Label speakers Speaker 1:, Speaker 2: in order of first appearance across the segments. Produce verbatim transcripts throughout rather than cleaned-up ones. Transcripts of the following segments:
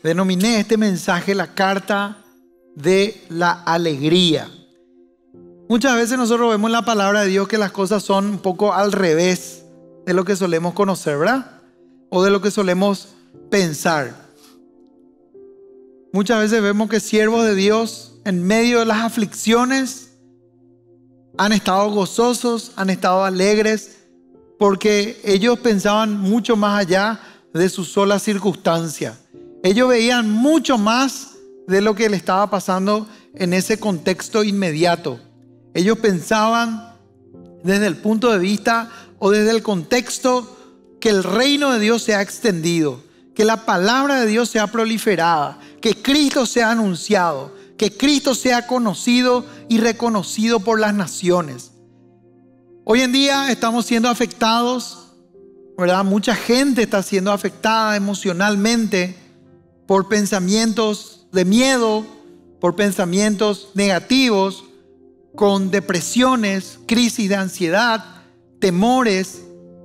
Speaker 1: Denominé este mensaje la carta de la alegría. Muchas veces nosotros vemos en la palabra de Dios que las cosas son un poco al revés de lo que solemos conocer, ¿verdad? O de lo que solemos pensar. Muchas veces vemos que siervos de Dios en medio de las aflicciones han estado gozosos, han estado alegres, porque ellos pensaban mucho más allá de su sola circunstancia. Ellos veían mucho más de lo que le estaba pasando en ese contexto inmediato. Ellos pensaban desde el punto de vista o desde el contexto que el reino de Dios se ha extendido, que la palabra de Dios sea proliferada, que Cristo sea anunciado, que Cristo sea conocido y reconocido por las naciones. Hoy en día estamos siendo afectados, ¿verdad? Mucha gente está siendo afectada emocionalmente por pensamientos de miedo, por pensamientos negativos, con depresiones, crisis de ansiedad, temores.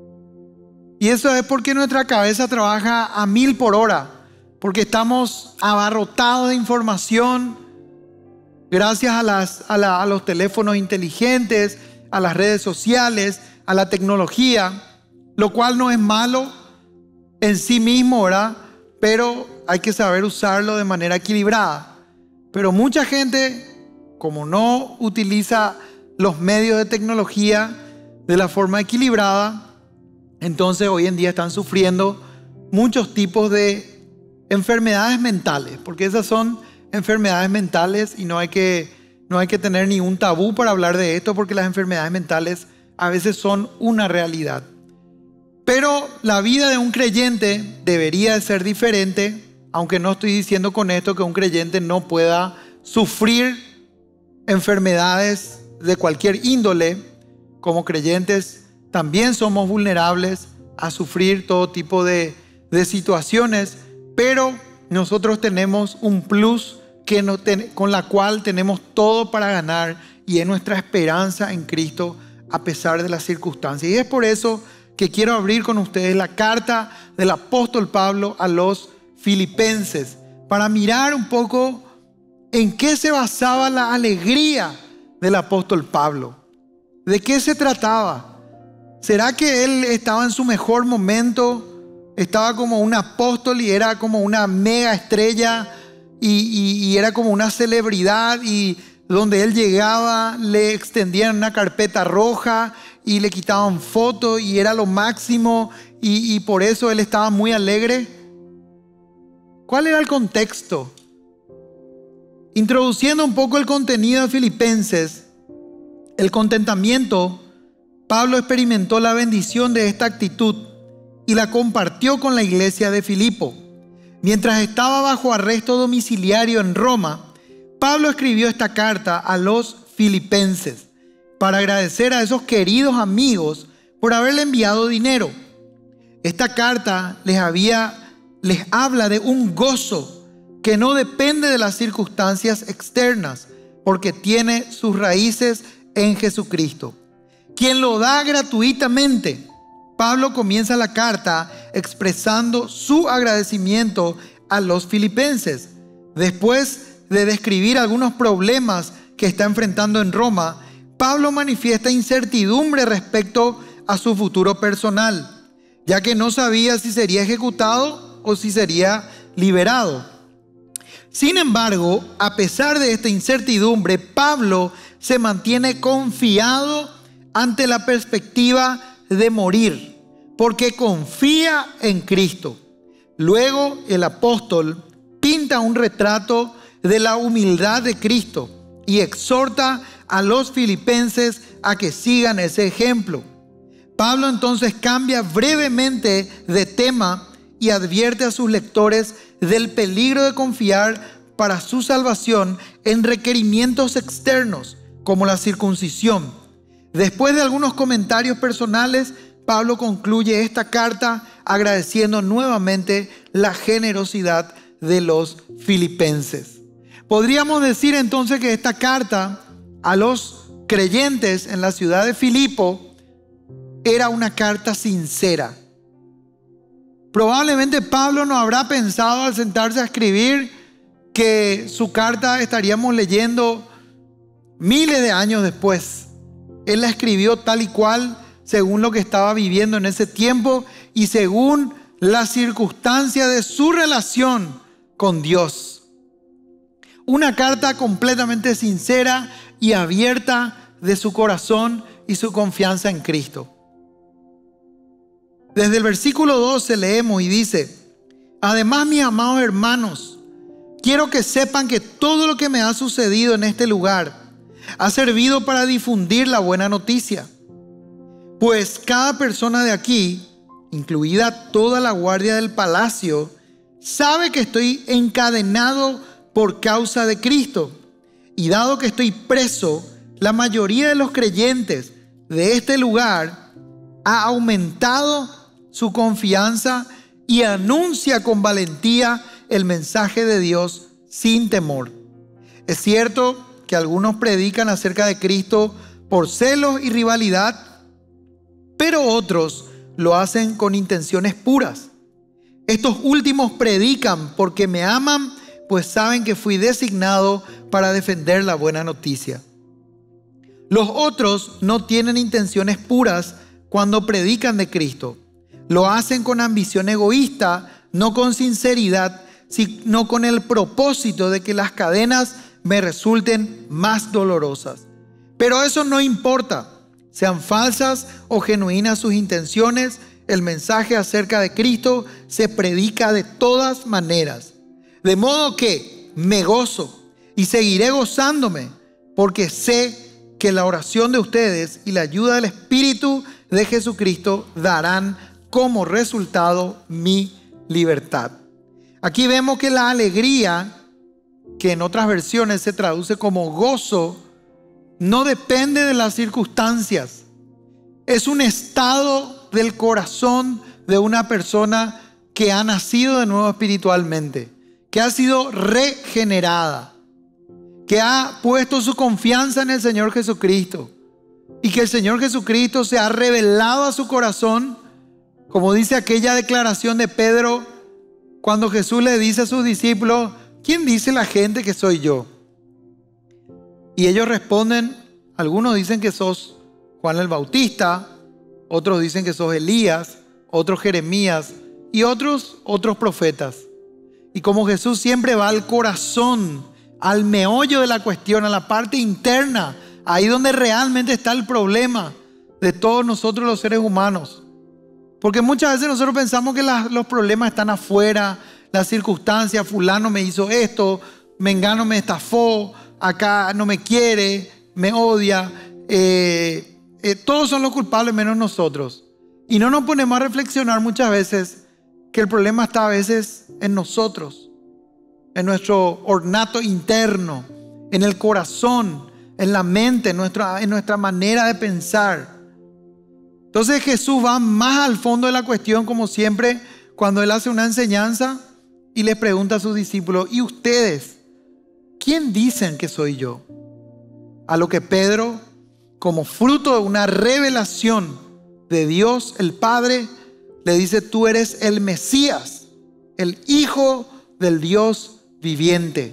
Speaker 1: Y eso es porque nuestra cabeza trabaja a mil por hora, porque estamos abarrotados de información gracias a, las, a, la, a los teléfonos inteligentes, a las redes sociales, a la tecnología, lo cual no es malo en sí mismo, ¿verdad? Pero hay que saber usarlo de manera equilibrada. Pero mucha gente, como no utiliza los medios de tecnología de la forma equilibrada, entonces hoy en día están sufriendo muchos tipos de enfermedades mentales, porque esas son enfermedades mentales y no hay que, no hay que tener ningún tabú para hablar de esto, porque las enfermedades mentales a veces son una realidad. Pero la vida de un creyente debería de ser diferente, aunque no estoy diciendo con esto que un creyente no pueda sufrir enfermedades de cualquier índole. Como creyentes también somos vulnerables a sufrir todo tipo de, de situaciones, pero nosotros tenemos un plus que no ten, con la cual tenemos todo para ganar, y es nuestra esperanza en Cristo a pesar de las circunstancias. Y es por eso que quiero abrir con ustedes la carta del apóstol Pablo a los Filipenses, para mirar un poco en qué se basaba la alegría del apóstol Pablo. ¿De qué se trataba? ¿Será que él estaba en su mejor momento? Estaba como un apóstol y era como una mega estrella y, y, y era como una celebridad, y donde él llegaba le extendían una carpeta roja y le quitaban fotos y era lo máximo, y, y por eso él estaba muy alegre? ¿Cuál era el contexto? Introduciendo un poco el contenido de Filipenses, el contentamiento, Pablo experimentó la bendición de esta actitud y la compartió con la iglesia de Filipo. Mientras estaba bajo arresto domiciliario en Roma, Pablo escribió esta carta a los Filipenses para agradecer a esos queridos amigos por haberle enviado dinero. Esta carta les, había, les habla de un gozo que no depende de las circunstancias externas, porque tiene sus raíces en Jesucristo, quien lo da gratuitamente. Pablo comienza la carta expresando su agradecimiento a los filipenses. Después de describir algunos problemas que está enfrentando en Roma, Pablo manifiesta incertidumbre respecto a su futuro personal, ya que no sabía si sería ejecutado o si sería liberado. Sin embargo, a pesar de esta incertidumbre, Pablo se mantiene confiado ante la perspectiva de morir, porque confía en Cristo. Luego, el apóstol pinta un retrato de la humildad de Cristo y exhorta a los filipenses a que sigan ese ejemplo. Pablo entonces cambia brevemente de tema y advierte a sus lectores del peligro de confiar para su salvación en requerimientos externos como la circuncisión. Después de algunos comentarios personales, Pablo concluye esta carta agradeciendo nuevamente la generosidad de los filipenses. Podríamos decir entonces que esta carta a los creyentes en la ciudad de Filipo era una carta sincera. Probablemente Pablo no habrá pensado al sentarse a escribir que su carta estaríamos leyendo miles de años después. Él la escribió tal y cual según lo que estaba viviendo en ese tiempo y según la circunstancia de su relación con Dios. Una carta completamente sincera y abierta de su corazón y su confianza en Cristo. Desde el versículo doce leemos y dice: además, mis amados hermanos, quiero que sepan que todo lo que me ha sucedido en este lugar ha servido para difundir la buena noticia. Pues cada persona de aquí, incluida toda la guardia del palacio, sabe que estoy encadenado por causa de Cristo. Y dado que estoy preso, la mayoría de los creyentes de este lugar ha aumentado su confianza y anuncia con valentía el mensaje de Dios sin temor. Es cierto que algunos predican acerca de Cristo por celos y rivalidad, pero otros lo hacen con intenciones puras. Estos últimos predican porque me aman, pues saben que fui designado para defender la buena noticia. Los otros no tienen intenciones puras cuando predican de Cristo. Lo hacen con ambición egoísta, no con sinceridad, sino con el propósito de que las cadenas me resulten más dolorosas. Pero eso no importa. Sean falsas o genuinas sus intenciones, el mensaje acerca de Cristo se predica de todas maneras. De modo que me gozo y seguiré gozándome, porque sé que la oración de ustedes y la ayuda del Espíritu de Jesucristo darán como resultado mi libertad. Aquí vemos que la alegría, que en otras versiones se traduce como gozo, no depende de las circunstancias. Es un estado del corazón de una persona que ha nacido de nuevo espiritualmente, que ha sido regenerada, que ha puesto su confianza en el Señor Jesucristo y que el Señor Jesucristo se ha revelado a su corazón, como dice aquella declaración de Pedro cuando Jesús le dice a sus discípulos: ¿quién dice la gente que soy yo? Y ellos responden, algunos dicen que sos Juan el Bautista, otros dicen que sos Elías, otros Jeremías y otros, otros profetas. Y como Jesús siempre va al corazón, al meollo de la cuestión, a la parte interna, ahí donde realmente está el problema de todos nosotros los seres humanos. Porque muchas veces nosotros pensamos que la, los problemas están afuera, las circunstancias, fulano me hizo esto, mengano me estafó, acá no me quiere, me odia, eh, eh, todos son los culpables menos nosotros. Y no nos ponemos a reflexionar muchas veces que el problema está a veces en nosotros, en nuestro ornato interno, en el corazón, en la mente, en nuestra, en nuestra manera de pensar. Entonces Jesús va más al fondo de la cuestión, como siempre, cuando Él hace una enseñanza y le pregunta a sus discípulos: ¿y ustedes? ¿Quién dicen que soy yo? A lo que Pedro, como fruto de una revelación de Dios el Padre, le dice: tú eres el Mesías, el Hijo del Dios viviente.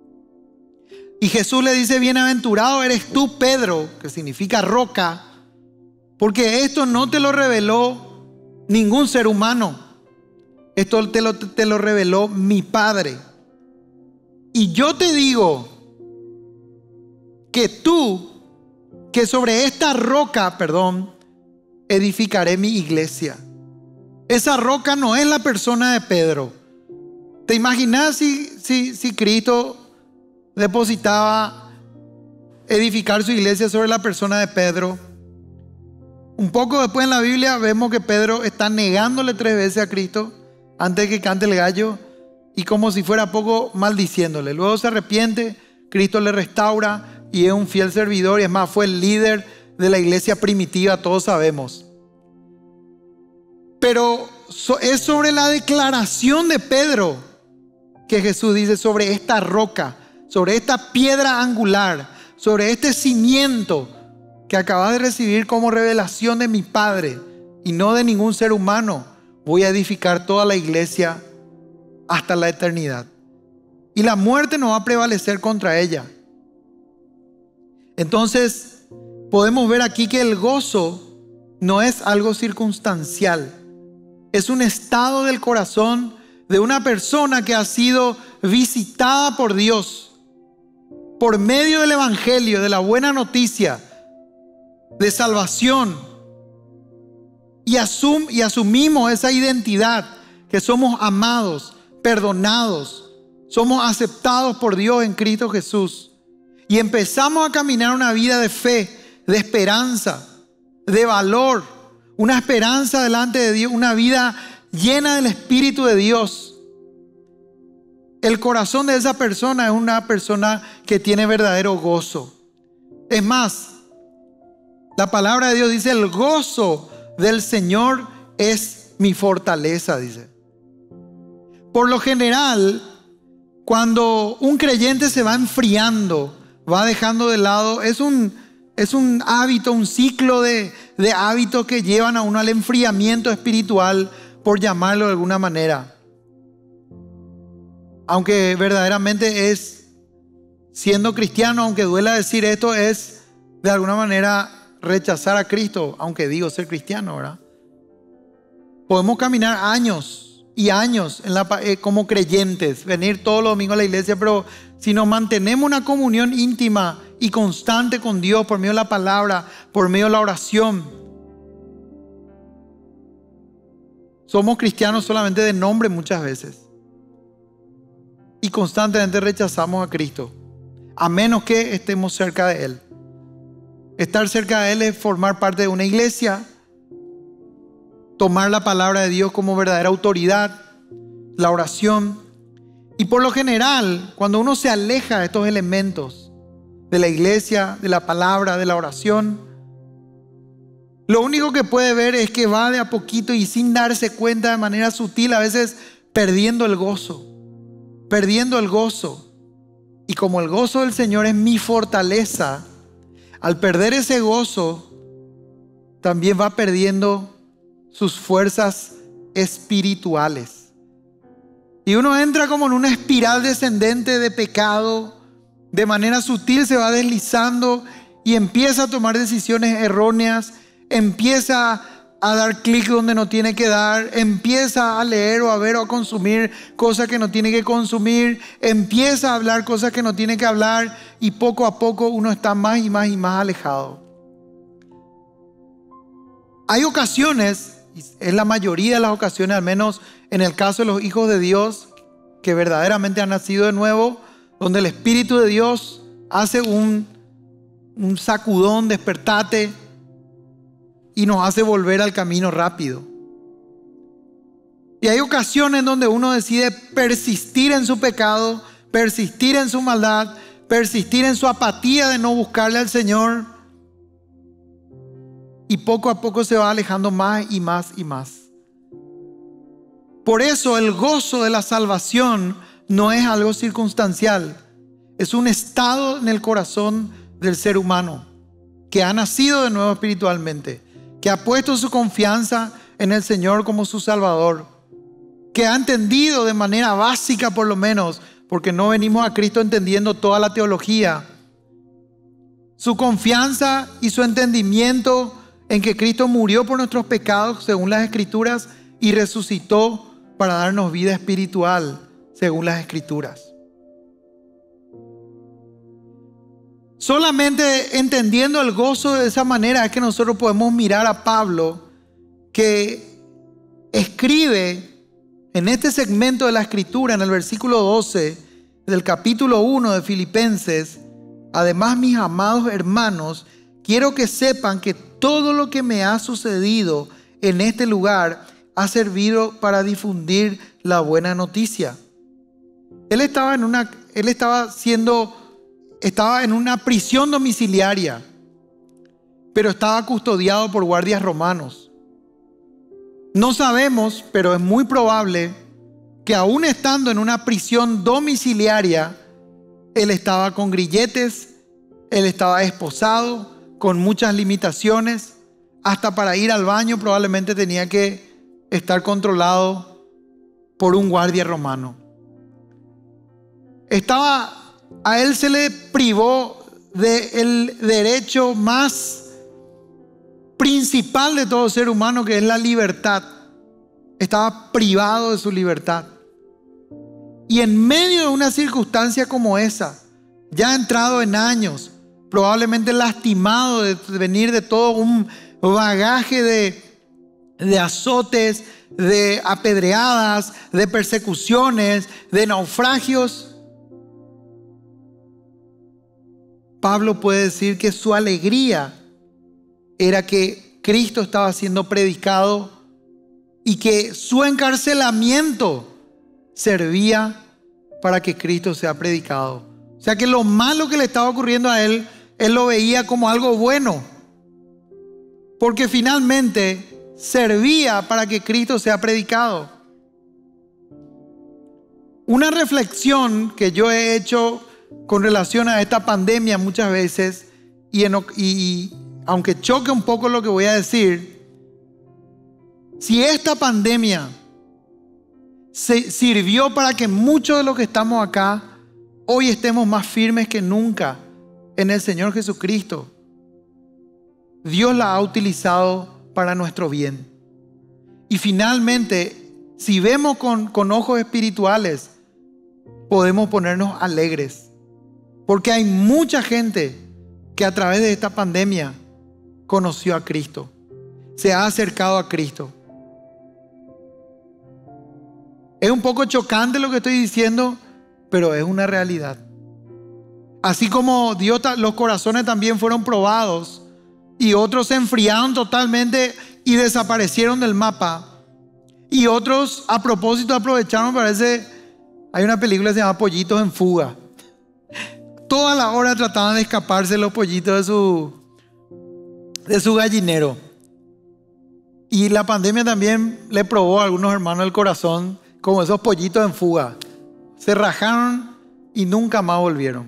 Speaker 1: Y Jesús le dice: bienaventurado eres tú, Pedro, que significa roca, porque esto no te lo reveló ningún ser humano. Esto te lo, te lo reveló mi Padre. Y yo te digo que tú, que sobre esta roca, perdón, edificaré mi iglesia. Esa roca no es la persona de Pedro. ¿Te imaginas si, si, si Cristo depositaba edificar su iglesia sobre la persona de Pedro? Un poco después en la Biblia vemos que Pedro está negándole tres veces a Cristo antes de que cante el gallo, y como si fuera poco, maldiciéndole. Luego se arrepiente, Cristo le restaura y es un fiel servidor, y es más, fue el líder de la iglesia primitiva, todos sabemos. Pero es sobre la declaración de Pedro que Jesús dice: sobre esta roca, sobre esta piedra angular, sobre este cimiento que acabas de recibir como revelación de mi Padre y no de ningún ser humano, voy a edificar toda la iglesia hasta la eternidad. Y la muerte no va a prevalecer contra ella. Entonces, podemos ver aquí que el gozo no es algo circunstancial. Es un estado del corazón de una persona que ha sido visitada por Dios por medio del evangelio, de la buena noticia de salvación, y, asum, y asumimos esa identidad, que somos amados, perdonados, somos aceptados por Dios en Cristo Jesús, y empezamos a caminar una vida de fe, de esperanza, de valor, una esperanza delante de Dios, una vida llena del Espíritu de Dios. El corazón de esa persona es una persona que tiene verdadero gozo. Es más, la palabra de Dios dice: el gozo del Señor es mi fortaleza, dice. Por lo general, cuando un creyente se va enfriando, va dejando de lado, es un, es un hábito, un ciclo de, de hábitos que llevan a uno al enfriamiento espiritual, por llamarlo de alguna manera. Aunque verdaderamente es, siendo cristiano, aunque duela decir esto, es de alguna manera rechazar a Cristo, aunque digo ser cristiano, ¿verdad? Podemos caminar años y años en la, eh, como creyentes, venir todos los domingos a la iglesia, pero si nos mantenemos una comunión íntima y constante con Dios por medio de la palabra, por medio de la oración, somos cristianos solamente de nombre muchas veces. Y constantemente rechazamos a Cristo, a menos que estemos cerca de Él. Estar cerca de Él es formar parte de una iglesia, tomar la palabra de Dios como verdadera autoridad, la oración. Y por lo general, cuando uno se aleja de estos elementos, de la iglesia, de la palabra, de la oración, lo único que puede ver es que va de a poquito y sin darse cuenta, de manera sutil, a veces perdiendo el gozo. Perdiendo el gozo. Y como el gozo del Señor es mi fortaleza, al perder ese gozo, también va perdiendo sus fuerzas espirituales. Y uno entra como en una espiral descendente de pecado. De manera sutil se va deslizando y empieza a tomar decisiones erróneas, empieza a dar clic donde no tiene que dar, empieza a leer o a ver o a consumir cosas que no tiene que consumir, empieza a hablar cosas que no tiene que hablar, y poco a poco uno está más y más y más alejado. Hay ocasiones, es la mayoría de las ocasiones, al menos en el caso de los hijos de Dios que verdaderamente han nacido de nuevo, donde el Espíritu de Dios hace un, un sacudón, despertate, y nos hace volver al camino rápido. Y hay ocasiones donde uno decide persistir en su pecado, persistir en su maldad, persistir en su apatía de no buscarle al Señor, y poco a poco se va alejando más y más y más. Por eso el gozo de la salvación no es algo circunstancial, es un estado en el corazón del ser humano que ha nacido de nuevo espiritualmente, que ha puesto su confianza en el Señor como su Salvador, que ha entendido de manera básica, por lo menos, porque no venimos a Cristo entendiendo toda la teología, su confianza y su entendimiento en que Cristo murió por nuestros pecados según las Escrituras y resucitó para darnos vida espiritual según las Escrituras. Solamente entendiendo el gozo de esa manera es que nosotros podemos mirar a Pablo, que escribe en este segmento de la Escritura, en el versículo doce del capítulo uno de Filipenses: además, mis amados hermanos, quiero que sepan que todo lo que me ha sucedido en este lugar ha servido para difundir la buena noticia. Él estaba en una, él estaba siendo Estaba en una prisión domiciliaria, pero estaba custodiado por guardias romanos. No sabemos, pero es muy probable que aún estando en una prisión domiciliaria, él estaba con grilletes, él estaba esposado, con muchas limitaciones. Hasta para ir al baño probablemente tenía que estar controlado por un guardia romano. Estaba, a él se le privó del derecho más principal de todo ser humano, que es la libertad. Estaba privado de su libertad. Y en medio de una circunstancia como esa, ya entrado en años, probablemente lastimado de venir de todo un bagaje de, de azotes, de apedreadas, de persecuciones, de naufragios, Pablo puede decir que su alegría era que Cristo estaba siendo predicado y que su encarcelamiento servía para que Cristo sea predicado. O sea que lo malo que le estaba ocurriendo a él, él lo veía como algo bueno, porque finalmente servía para que Cristo sea predicado. Una reflexión que yo he hecho con relación a esta pandemia muchas veces, y, en, y aunque choque un poco lo que voy a decir, si esta pandemia se sirvió para que muchos de los que estamos acá hoy estemos más firmes que nunca en el Señor Jesucristo, Dios la ha utilizado para nuestro bien. Y finalmente, si vemos con, con ojos espirituales, podemos ponernos alegres, porque hay mucha gente que a través de esta pandemia conoció a Cristo, se ha acercado a Cristo. Es un poco chocante lo que estoy diciendo, pero es una realidad. Así como Dios, los corazones también fueron probados y otros se enfriaron totalmente y desaparecieron del mapa, y otros a propósito aprovecharon, parece, hay una película que se llama Pollitos en Fuga. Toda la hora trataban de escaparse los pollitos de su, de su gallinero. Y la pandemia también le probó a algunos hermanos el corazón, como esos pollitos en fuga. Se rajaron y nunca más volvieron.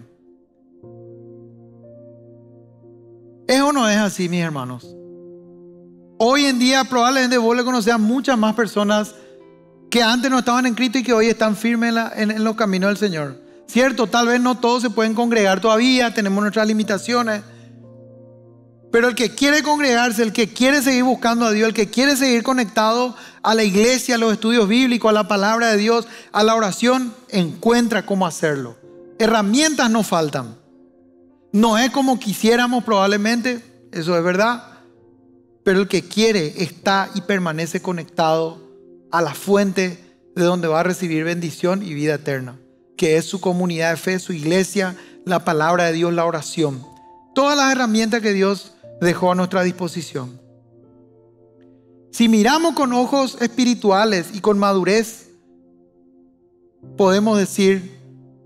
Speaker 1: ¿Es o no es así, mis hermanos? Hoy en día probablemente vos le conocés a muchas más personas que antes no estaban en Cristo y que hoy están firmes en, la, en, en los caminos del Señor. Cierto, tal vez no todos se pueden congregar todavía, tenemos nuestras limitaciones. Pero el que quiere congregarse, el que quiere seguir buscando a Dios, el que quiere seguir conectado a la iglesia, a los estudios bíblicos, a la palabra de Dios, a la oración, encuentra cómo hacerlo. Herramientas no faltan. No es como quisiéramos probablemente, eso es verdad. Pero el que quiere está y permanece conectado a la fuente de donde va a recibir bendición y vida eterna, que es su comunidad de fe, su iglesia, la palabra de Dios, la oración. Todas las herramientas que Dios dejó a nuestra disposición. Si miramos con ojos espirituales y con madurez, podemos decir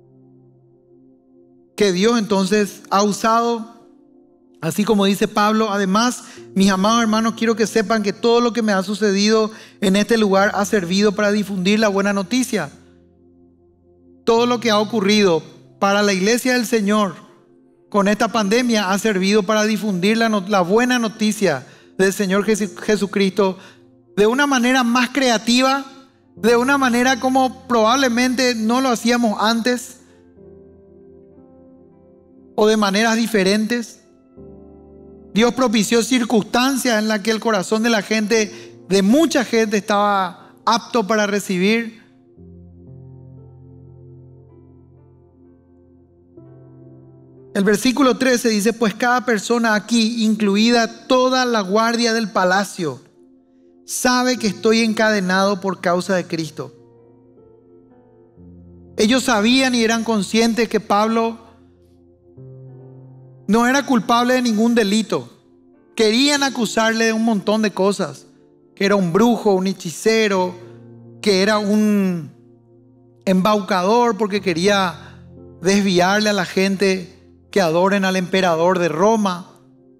Speaker 1: que Dios entonces ha usado, así como dice Pablo, además, mis amados hermanos, quiero que sepan que todo lo que me ha sucedido en este lugar ha servido para difundir la buena noticia. Todo lo que ha ocurrido para la iglesia del Señor con esta pandemia ha servido para difundir la, no, la buena noticia del Señor Jesu, Jesucristo de una manera más creativa, de una manera como probablemente no lo hacíamos antes, o de maneras diferentes. Dios propició circunstancias en las que el corazón de la gente, de mucha gente, estaba apto para recibir. El versículo trece dice: pues cada persona aquí, incluida toda la guardia del palacio, sabe que estoy encadenado por causa de Cristo. Ellos sabían y eran conscientes que Pablo no era culpable de ningún delito. Querían acusarle de un montón de cosas, que era un brujo, un hechicero, que era un embaucador porque quería desviarle a la gente que adoren al emperador de Roma.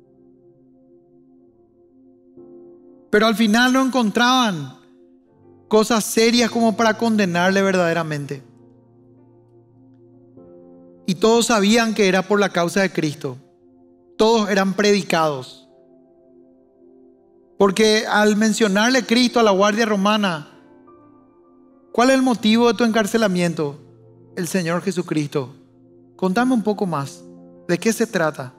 Speaker 1: Pero al final no encontraban cosas serias como para condenarle verdaderamente. Y todos sabían que era por la causa de Cristo. Todos eran predicados. Porque al mencionarle Cristo a la guardia romana, ¿cuál es el motivo de tu encarcelamiento? El Señor Jesucristo. Contame un poco más. ¿De qué se trata?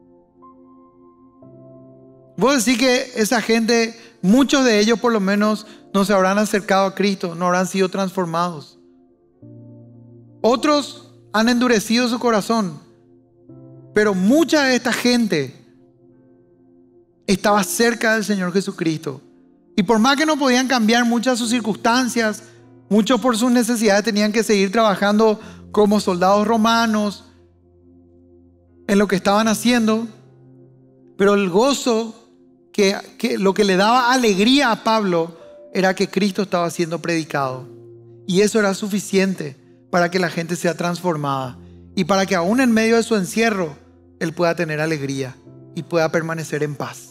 Speaker 1: Vos decís que esa gente, muchos de ellos por lo menos, no se habrán acercado a Cristo, no habrán sido transformados. Otros han endurecido su corazón. Pero mucha de esta gente estaba cerca del Señor Jesucristo. Y por más que no podían cambiar muchas de sus circunstancias, muchos por sus necesidades tenían que seguir trabajando como soldados romanos en lo que estaban haciendo. Pero el gozo, que, que lo que le daba alegría a Pablo era que Cristo estaba siendo predicado. Y eso era suficiente para que la gente sea transformada. Y para que aún en medio de su encierro, él pueda tener alegría y pueda permanecer en paz.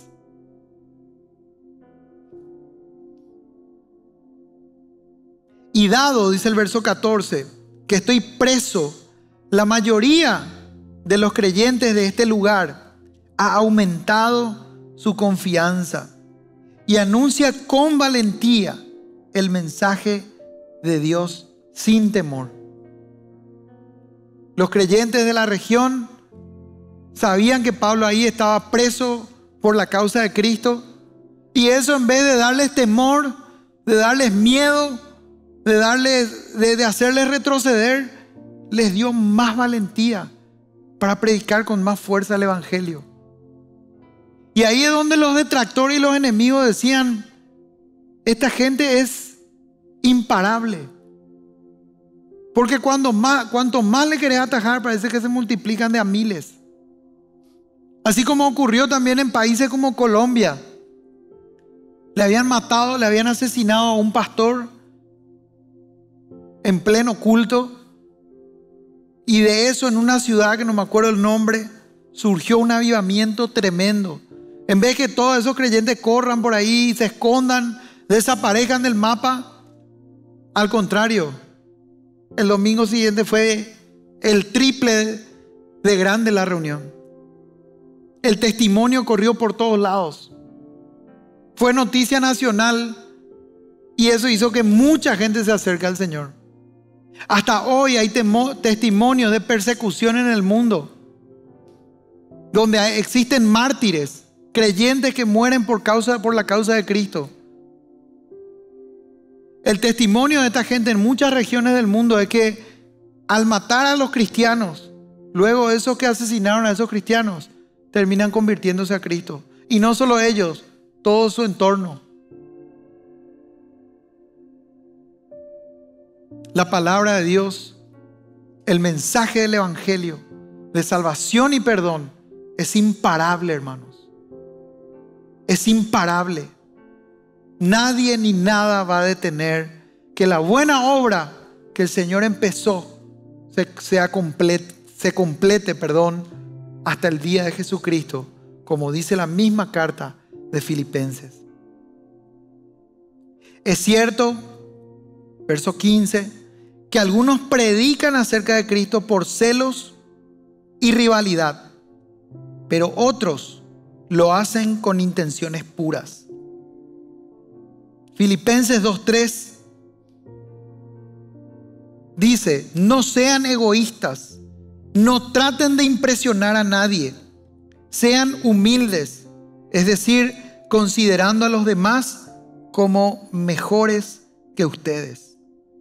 Speaker 1: Y dado, dice el verso catorce, que estoy preso, la mayoría de los creyentes de este lugar ha aumentado su confianza y anuncia con valentía el mensaje de Dios sin temor. Los creyentes de la región sabían que Pablo ahí estaba preso por la causa de Cristo, y eso, en vez de darles temor, de darles miedo, de, darles, de, de hacerles retroceder, les dio más valentía para predicar con más fuerza el evangelio. Y ahí es donde los detractores y los enemigos decían: esta gente es imparable. Porque cuando más, cuanto más le querés atajar, parece que se multiplican de a miles. Así como ocurrió también en países como Colombia. Le habían matado, le habían asesinado a un pastor en pleno culto. Y de eso, en una ciudad que no me acuerdo el nombre, surgió un avivamiento tremendo. En vez que todos esos creyentes corran por ahí, se escondan, desaparezcan del mapa, al contrario, el domingo siguiente fue el triple de grande la reunión. El testimonio corrió por todos lados. Fue noticia nacional y eso hizo que mucha gente se acerque al Señor. Hasta hoy hay temo, testimonios de persecución en el mundo, donde hay, existen mártires, creyentes que mueren por, causa, por la causa de Cristo. El testimonio de esta gente en muchas regiones del mundo es que al matar a los cristianos, luego esos que asesinaron a esos cristianos terminan convirtiéndose a Cristo. Y no solo ellos, todo su entorno. La palabra de Dios, el mensaje del evangelio de salvación y perdón es imparable, hermanos. Es imparable. Nadie ni nada va a detener que la buena obra que el Señor empezó se, sea complete, se complete, perdón, hasta el día de Jesucristo, como dice la misma carta de Filipenses. Es cierto, verso quince, que algunos predican acerca de Cristo por celos y rivalidad, pero otros lo hacen con intenciones puras. Filipenses dos tres dice: no sean egoístas, no traten de impresionar a nadie, sean humildes, es decir, considerando a los demás como mejores que ustedes.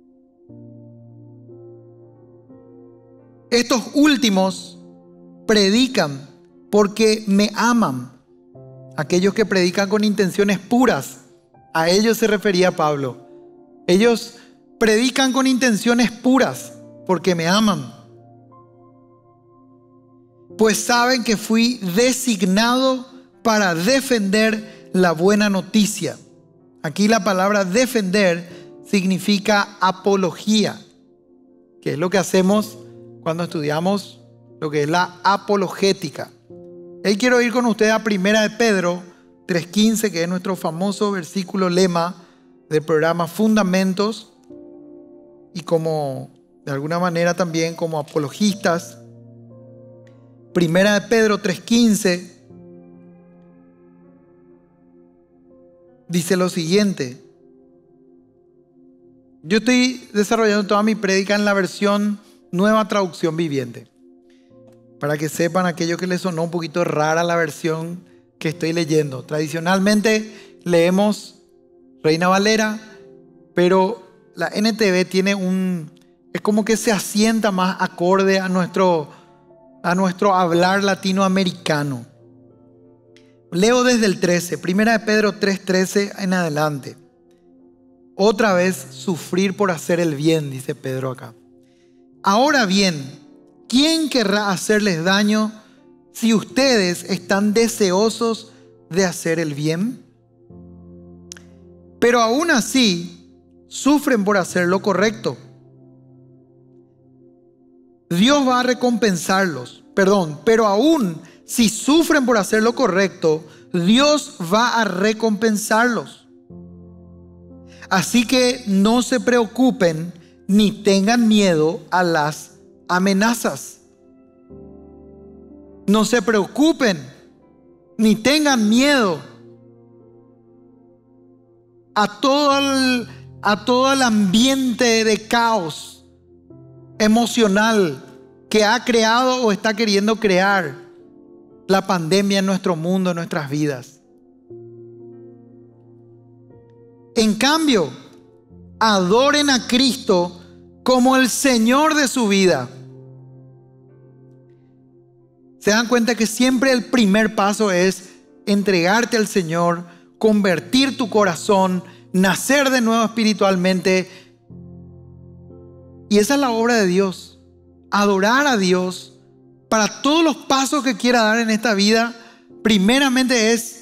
Speaker 1: Estos últimos predican porque me aman. Aquellos que predican con intenciones puras, a ellos se refería Pablo. Ellos predican con intenciones puras porque me aman, pues saben que fui designado para defender la buena noticia. Aquí la palabra defender significa apología, que es lo que hacemos cuando estudiamos lo que es la apologética. Hoy quiero ir con ustedes a Primera de Pedro tres quince, que es nuestro famoso versículo lema del programa Fundamentos, y como de alguna manera también como apologistas. Primera de Pedro tres quince dice lo siguiente. Yo estoy desarrollando toda mi prédica en la versión Nueva Traducción Viviente. Para que sepan aquello que les sonó un poquito rara la versión que estoy leyendo. Tradicionalmente leemos Reina Valera, pero la N T V tiene un... es como que se asienta más acorde a nuestro, a nuestro hablar latinoamericano. Leo desde el trece, Primera de Pedro tres trece en adelante. Otra vez sufrir por hacer el bien, dice Pedro acá. Ahora bien, ¿quién querrá hacerles daño si ustedes están deseosos de hacer el bien? Pero aún así, sufren por hacer lo correcto. Dios va a recompensarlos. Perdón, pero aún si sufren por hacer lo correcto, Dios va a recompensarlos. Así que no se preocupen ni tengan miedo a las amenazas. No se preocupen ni tengan miedo a todo el, a todo el ambiente de caos emocional que ha creado o está queriendo crear la pandemia en nuestro mundo, en nuestras vidas. En cambio, adoren a Cristo como el Señor de su vida. Se dan cuenta que siempre el primer paso es entregarte al Señor, convertir tu corazón, nacer de nuevo espiritualmente. Y esa es la obra de Dios. Adorar a Dios para todos los pasos que quiera dar en esta vida, primeramente es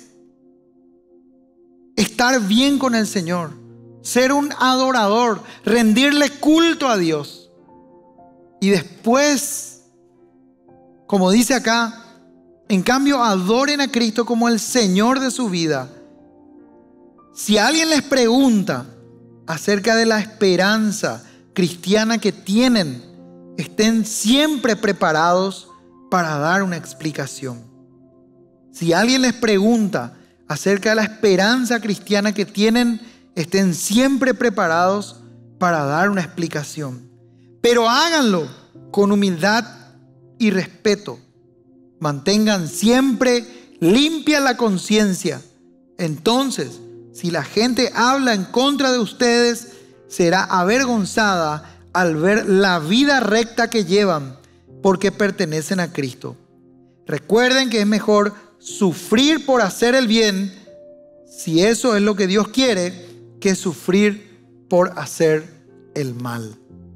Speaker 1: estar bien con el Señor, ser un adorador, rendirle culto a Dios. Y después, como dice acá, en cambio adoren a Cristo como el Señor de su vida. Si alguien les pregunta acerca de la esperanza cristiana que tienen, estén siempre preparados para dar una explicación. Si alguien les pregunta acerca de la esperanza cristiana que tienen, estén siempre preparados para dar una explicación. Pero háganlo con humildad y respeto. Mantengan siempre limpia la conciencia. Entonces, si la gente habla en contra de ustedes, será avergonzada al ver la vida recta que llevan, porque pertenecen a Cristo. Recuerden que es mejor sufrir por hacer el bien, si eso es lo que Dios quiere, que sufrir por hacer el mal.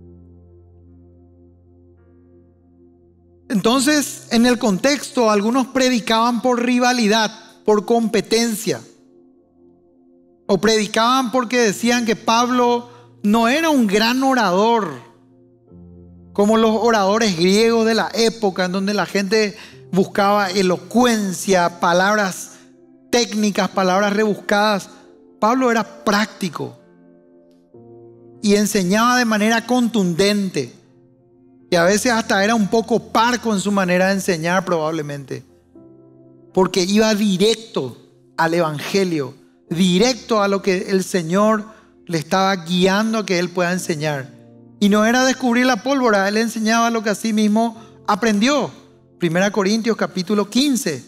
Speaker 1: Entonces, en el contexto, algunos predicaban por rivalidad, por competencia, o predicaban porque decían que Pablo no era un gran orador, como los oradores griegos de la época, en donde la gente buscaba elocuencia, palabras técnicas, palabras rebuscadas. Pablo era práctico y enseñaba de manera contundente, y a veces hasta era un poco parco en su manera de enseñar, probablemente, porque iba directo al evangelio, directo a lo que el Señor le estaba guiando a que él pueda enseñar. Y no era descubrir la pólvora, él enseñaba lo que así mismo aprendió. Primera Corintios capítulo quince.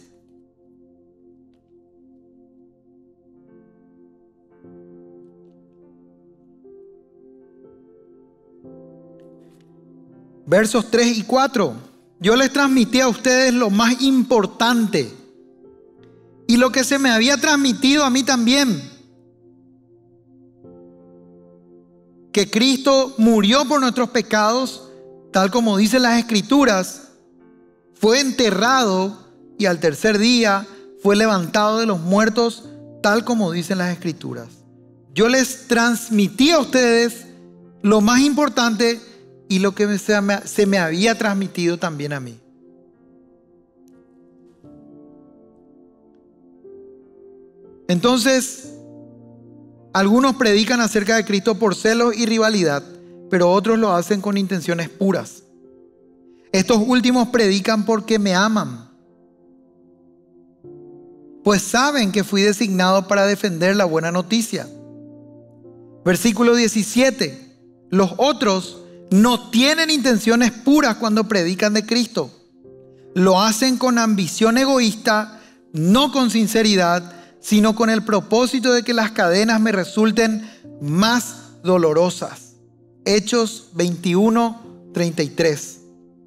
Speaker 1: Versos tres y cuatro. Yo les transmití a ustedes lo más importante y lo que se me había transmitido a mí también: que Cristo murió por nuestros pecados, tal como dicen las Escrituras, fue enterrado y al tercer día fue levantado de los muertos, tal como dicen las Escrituras. Yo les transmití a ustedes lo más importante y lo que se me, se me había transmitido también a mí. Entonces, algunos predican acerca de Cristo por celos y rivalidad, pero otros lo hacen con intenciones puras. Estos últimos predican porque me aman. pues saben que fui designado para defender la buena noticia. Versículo diecisiete. Los otros no tienen intenciones puras cuando predican de Cristo. Lo hacen con ambición egoísta, no con sinceridad, sino con el propósito de que las cadenas me resulten más dolorosas. Hechos veintiuno, treinta y tres.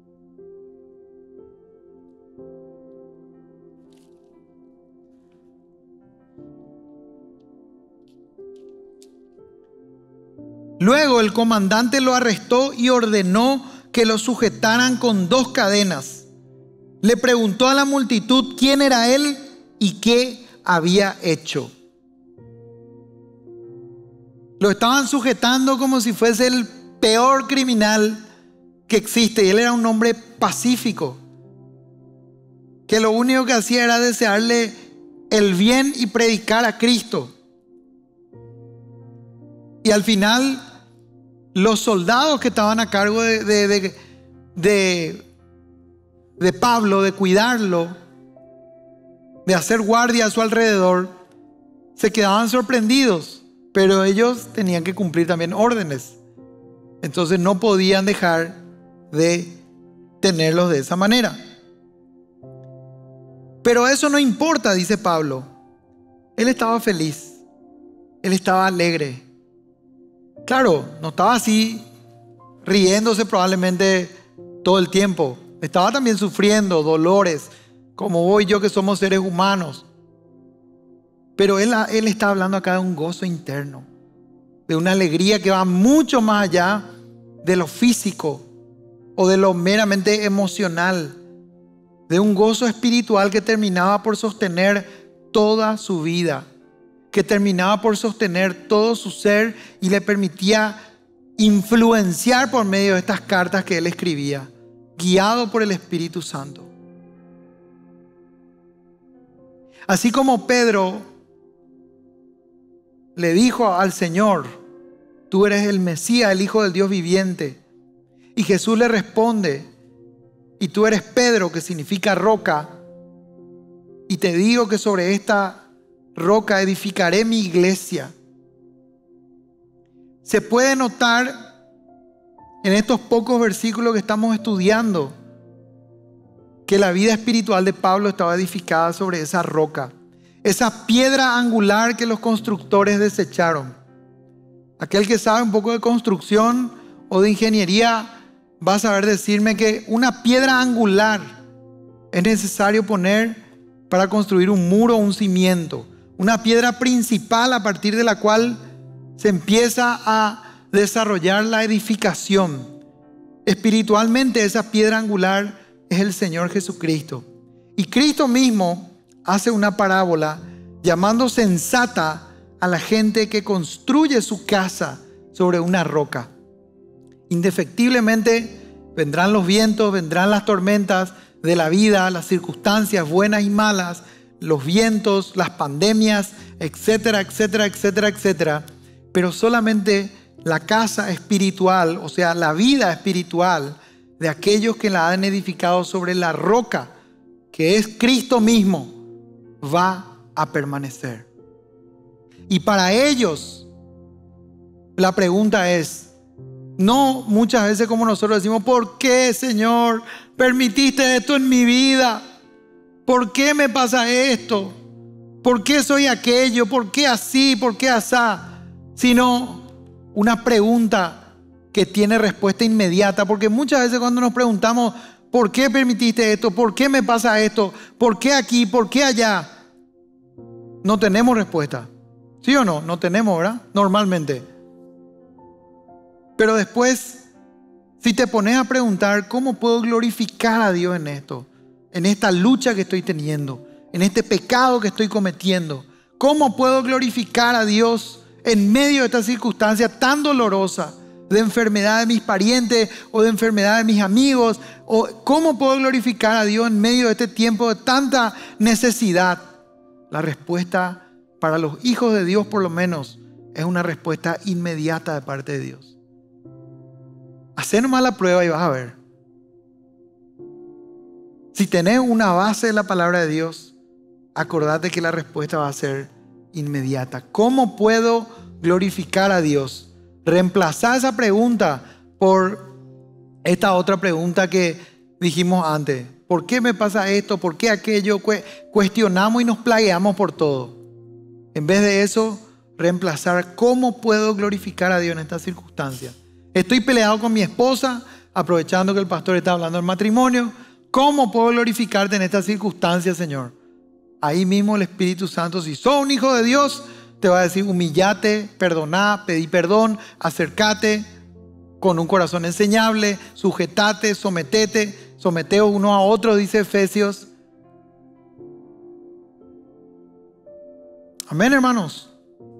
Speaker 1: Luego el comandante lo arrestó y ordenó que lo sujetaran con dos cadenas. Le preguntó a la multitud quién era él y qué había hecho. Lo estaban sujetando como si fuese el peor criminal que existe. Y él era un hombre pacífico, que lo único que hacía era desearle el bien y predicar a Cristo. Y al final, los soldados que estaban a cargo de, de, de, de, de Pablo, de cuidarlo, de hacer guardia a su alrededor, se quedaban sorprendidos, pero ellos tenían que cumplir también órdenes. Entonces no podían dejar de tenerlos de esa manera. Pero eso no importa, dice Pablo. Él estaba feliz, él estaba alegre. Claro, no estaba así riéndose probablemente todo el tiempo. Estaba también sufriendo dolores, como vos y yo que somos seres humanos. Pero él, él está hablando acá de un gozo interno, de una alegría que va mucho más allá de lo físico o de lo meramente emocional, de un gozo espiritual que terminaba por sostener toda su vida, que terminaba por sostener todo su ser y le permitía influenciar por medio de estas cartas que él escribía, guiado por el Espíritu Santo. Así como Pedro le dijo al Señor: tú eres el Mesías, el Hijo del Dios viviente. Y Jesús le responde: y tú eres Pedro, que significa roca. Y te digo que sobre esta roca edificaré mi iglesia. Se puede notar en estos pocos versículos que estamos estudiando que la vida espiritual de Pablo estaba edificada sobre esa roca, esa piedra angular que los constructores desecharon. Aquel que sabe un poco de construcción o de ingeniería va a saber decirme que una piedra angular es necesario poner para construir un muro o un cimiento. Una piedra principal a partir de la cual se empieza a desarrollar la edificación. Espiritualmente esa piedra angular es el Señor Jesucristo. Y Cristo mismo hace una parábola llamando sensata a la gente que construye su casa sobre una roca. Indefectiblemente vendrán los vientos, vendrán las tormentas de la vida, las circunstancias buenas y malas, los vientos, las pandemias, etcétera, etcétera, etcétera, etcétera. Pero solamente la casa espiritual, o sea, la vida espiritual de aquellos que la han edificado sobre la roca, que es Cristo mismo, va a permanecer. Y para ellos, la pregunta es, no muchas veces como nosotros decimos: ¿por qué, Señor, permitiste esto en mi vida? ¿Por qué me pasa esto? ¿Por qué soy aquello? ¿Por qué así? ¿Por qué asá? Sino una pregunta que tiene respuesta inmediata, porque muchas veces cuando nos preguntamos: ¿por qué permitiste esto? ¿Por qué me pasa esto? ¿Por qué aquí? ¿Por qué allá? No tenemos respuesta. ¿Sí o no? No tenemos, ¿verdad? Normalmente. Pero después, si te pones a preguntar: ¿cómo puedo glorificar a Dios en esto? En esta lucha que estoy teniendo, en este pecado que estoy cometiendo. ¿Cómo puedo glorificar a Dios en medio de esta circunstancia tan dolorosa de enfermedad de mis parientes o de enfermedad de mis amigos? ¿O cómo puedo glorificar a Dios en medio de este tiempo de tanta necesidad? La respuesta para los hijos de Dios, por lo menos, es una respuesta inmediata de parte de Dios. Hacé nomás la prueba y vas a ver. Si tenés una base de la palabra de Dios, acordate que la respuesta va a ser inmediata. ¿Cómo puedo glorificar a Dios? Reemplazar esa pregunta por esta otra pregunta que dijimos antes. ¿Por qué me pasa esto? ¿Por qué aquello? Cuestionamos y nos plagueamos por todo. En vez de eso, reemplazar cómo puedo glorificar a Dios en estas circunstancias. Estoy peleado con mi esposa, aprovechando que el pastor está hablando del matrimonio. ¿Cómo puedo glorificarte en estas circunstancias, Señor? Ahí mismo el Espíritu Santo, si sos un hijo de Dios, te va a decir: humillate, perdoná, pedí perdón, acércate con un corazón enseñable, sujetate, sometete, someteos uno a otro, dice Efesios. Amén, hermanos.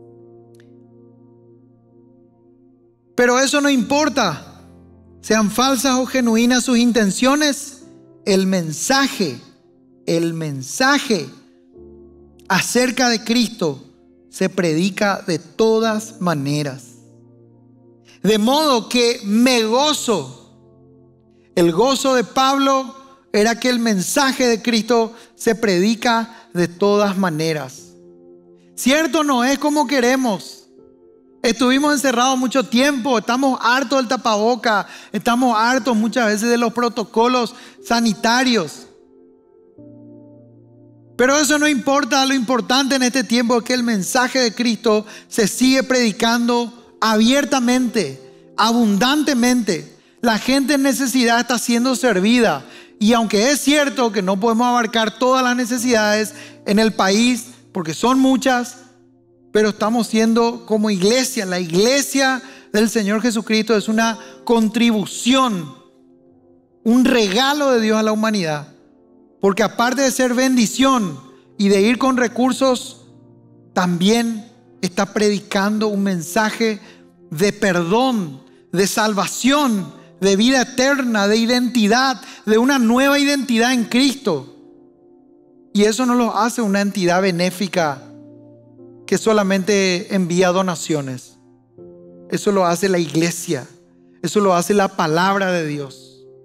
Speaker 1: Pero eso no importa. Sean falsas o genuinas sus intenciones, el mensaje, el mensaje acerca de Cristo se predica de todas maneras. De modo que me gozo. El gozo de Pablo era que el mensaje de Cristo se predica de todas maneras. Cierto, no es como queremos. Estuvimos encerrados mucho tiempo, estamos hartos del tapaboca, estamos hartos muchas veces de los protocolos sanitarios. Pero eso no importa. Lo importante en este tiempo es que el mensaje de Cristo se sigue predicando abiertamente, abundantemente. La gente en necesidad está siendo servida. Y aunque es cierto que no podemos abarcar todas las necesidades en el país, porque son muchas, pero estamos siendo como iglesia. La iglesia del Señor Jesucristo es una contribución, un regalo de Dios a la humanidad. Porque aparte de ser bendición y de ir con recursos, también está predicando un mensaje de perdón, de salvación, de vida eterna, de identidad, de una nueva identidad en Cristo. Y eso no lo hace una entidad benéfica que solamente envía donaciones. Eso lo hace la iglesia. Eso lo hace la palabra de Dios.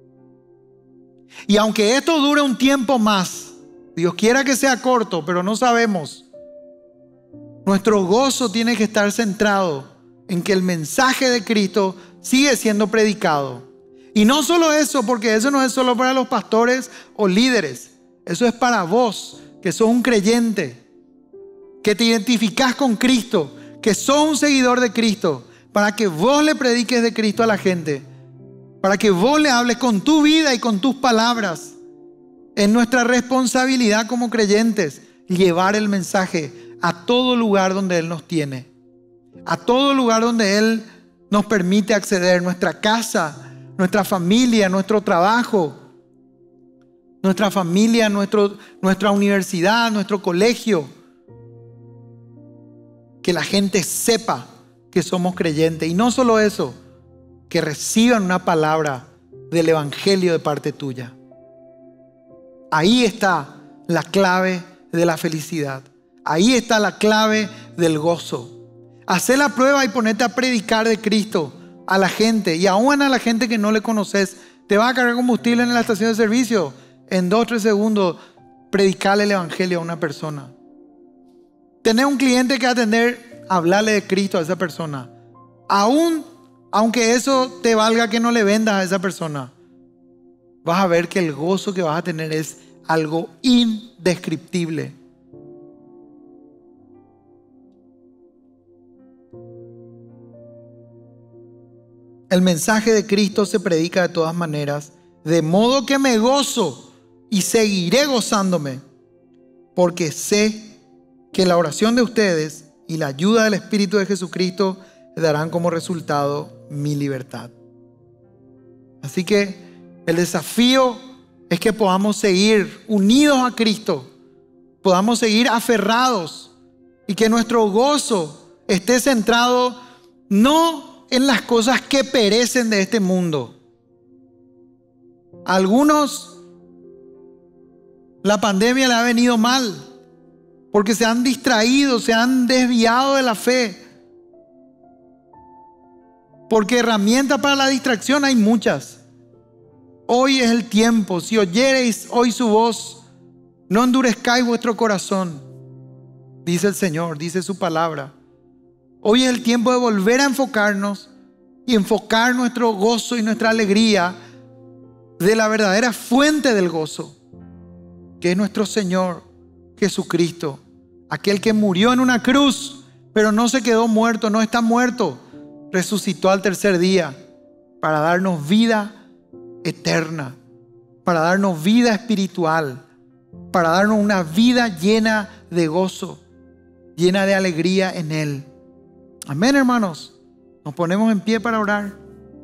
Speaker 1: Y aunque esto dure un tiempo más, Dios quiera que sea corto, pero no sabemos, nuestro gozo tiene que estar centrado en que el mensaje de Cristo sigue siendo predicado. Y no solo eso, porque eso no es solo para los pastores o líderes. Eso es para vos, que sos un creyente, que te identificás con Cristo, que sos un seguidor de Cristo, para que vos le prediques de Cristo a la gente, para que vos le hables con tu vida y con tus palabras. Es nuestra responsabilidad como creyentes llevar el mensaje a todo lugar donde Él nos tiene, a todo lugar donde Él nos permite acceder, nuestra casa, nuestra familia, nuestro trabajo, nuestra familia, nuestro, nuestra universidad, nuestro colegio. Que la gente sepa que somos creyentes. Y no solo eso, que reciban una palabra del evangelio de parte tuya. Ahí está la clave de la felicidad. Ahí está la clave del gozo. Hacé la prueba y ponete a predicar de Cristo a la gente. Y aún a la gente que no le conoces. Te va a cargar combustible en la estación de servicio. En dos o tres segundos, predicarle el evangelio a una persona. Tener un cliente que atender, hablarle de Cristo a esa persona. Aún, aunque eso te valga que no le vendas a esa persona, vas a ver que el gozo que vas a tener es algo indescriptible. El mensaje de Cristo se predica de todas maneras, de modo que me gozo y seguiré gozándome, porque sé que la oración de ustedes y la ayuda del Espíritu de Jesucristo darán como resultado mi libertad. Así que el desafío es que podamos seguir unidos a Cristo, podamos seguir aferrados y que nuestro gozo esté centrado no en las cosas que perecen de este mundo. A algunos la pandemia le ha venido mal porque se han distraído, se han desviado de la fe. Porque herramientas para la distracción hay muchas. Hoy es el tiempo. Si oyereis hoy su voz, No endurezcáis vuestro corazón, dice el Señor, dice su palabra. Hoy es el tiempo de volver a enfocarnos y enfocar nuestro gozo y nuestra alegría de la verdadera fuente del gozo, que es nuestro Señor Jesucristo, aquel que murió en una cruz, pero no se quedó muerto, no está muerto, resucitó al tercer día para darnos vida eterna, para darnos vida espiritual, para darnos una vida llena de gozo, llena de alegría en Él. Amén, hermanos. Nos ponemos en pie para orar.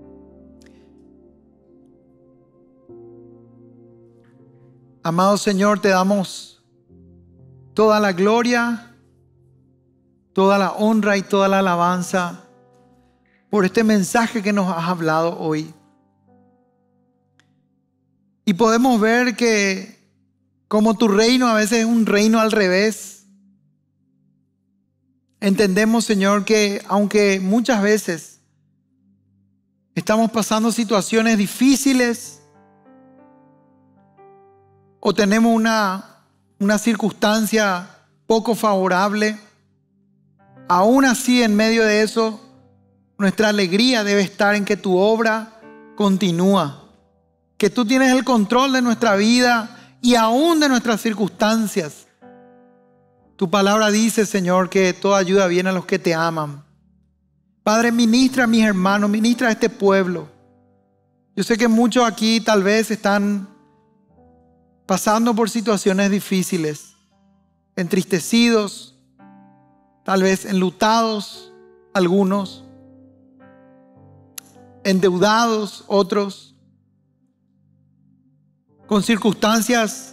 Speaker 1: Amado Señor, te damos toda la gloria, toda la honra y toda la alabanza por este mensaje que nos has hablado hoy. Y podemos ver que como tu reino a veces es un reino al revés. Entendemos, Señor, que aunque muchas veces estamos pasando situaciones difíciles o tenemos una, una circunstancia poco favorable, aún así en medio de eso, nuestra alegría debe estar en que tu obra continúa, que tú tienes el control de nuestra vida y aún de nuestras circunstancias. Tu palabra dice, Señor, que toda ayuda viene a los que te aman. Padre, ministra a mis hermanos, ministra a este pueblo. Yo sé que muchos aquí tal vez están pasando por situaciones difíciles, entristecidos, tal vez enlutados algunos, endeudados otros, con circunstancias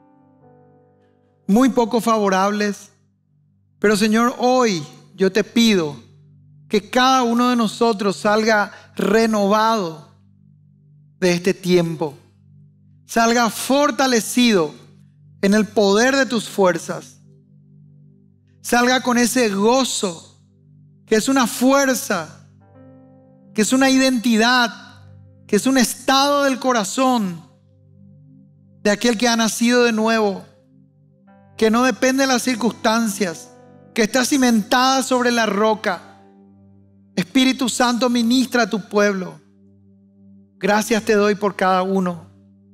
Speaker 1: muy poco favorables. Pero Señor, hoy yo te pido que cada uno de nosotros salga renovado de este tiempo, salga fortalecido en el poder de tus fuerzas, salga con ese gozo que es una fuerza, que es una identidad, que es un estado del corazón de aquel que ha nacido de nuevo, que no depende de las circunstancias, que está cimentada sobre la roca. Espíritu Santo, ministra a tu pueblo. Gracias te doy por cada uno.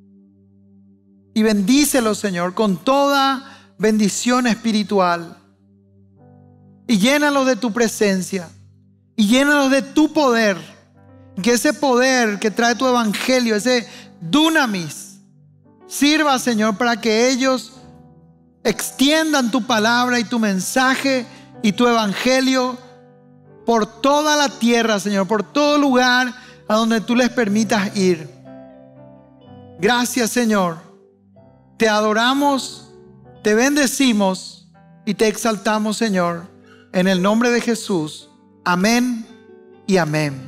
Speaker 1: Y bendícelo, Señor, con toda bendición espiritual. Y llénalos de tu presencia. Y llénalos de tu poder. Que ese poder que trae tu evangelio, ese dunamis, sirva, Señor, para que ellos extiendan tu palabra y tu mensaje y tu evangelio por toda la tierra, Señor, por todo lugar a donde tú les permitas ir. Gracias, Señor. Te adoramos, te bendecimos y te exaltamos, Señor, en el nombre de Jesús. Amén y amén.